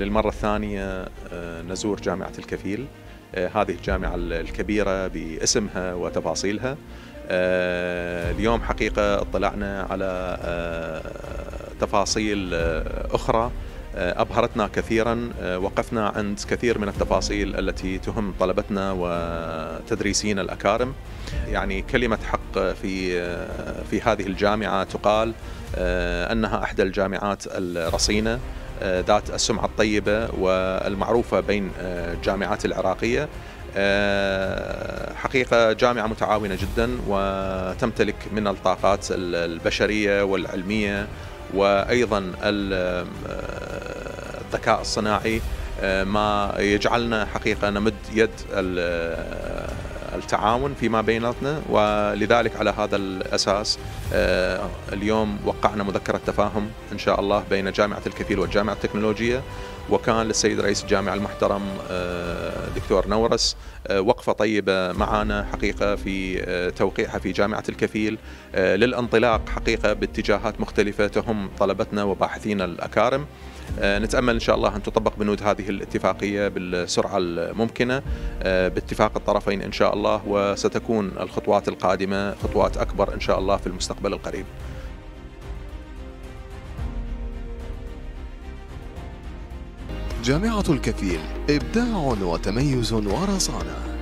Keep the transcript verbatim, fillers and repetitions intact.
للمرة الثانية نزور جامعة الكفيل، هذه الجامعة الكبيرة باسمها وتفاصيلها. اليوم حقيقة اطلعنا على تفاصيل أخرى أبهرتنا كثيرا. وقفنا عند كثير من التفاصيل التي تهم طلبتنا وتدريسين الأكارم. يعني كلمة حق في في هذه الجامعة تقال أنها إحدى الجامعات الرصينة ذات السمعة الطيبة والمعروفة بين الجامعات العراقية. حقيقة جامعة متعاونة جدا وتمتلك من الطاقات البشرية والعلمية وأيضا الذكاء الصناعي ما يجعلنا حقيقة نمد يد التعاون فيما بيناتنا. ولذلك على هذا الأساس اليوم وقعنا مذكرة تفاهم إن شاء الله بين جامعة الكفيل والجامعة التكنولوجية، وكان للسيد رئيس الجامعة المحترم دكتور نورس وقفة طيبة معنا حقيقة في توقيعها في جامعة الكفيل للانطلاق حقيقة باتجاهات مختلفة تهم طلبتنا وباحثين الأكارم. نتأمل إن شاء الله أن تطبق بنود هذه الاتفاقية بالسرعة الممكنة باتفاق الطرفين إن شاء الله، وستكون الخطوات القادمة خطوات أكبر إن شاء الله في المستقبل القريب. جامعة الكفيل، إبداع وتميز ورصانة.